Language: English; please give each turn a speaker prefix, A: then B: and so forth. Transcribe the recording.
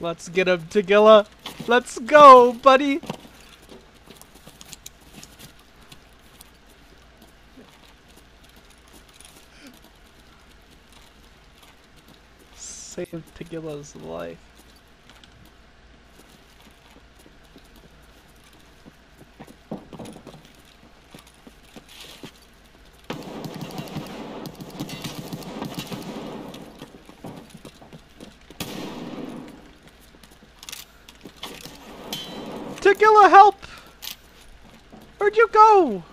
A: Let's get him, Tagilla. Let's go, buddy. Save Tagilla's life. Tagilla, help! Where'd you go?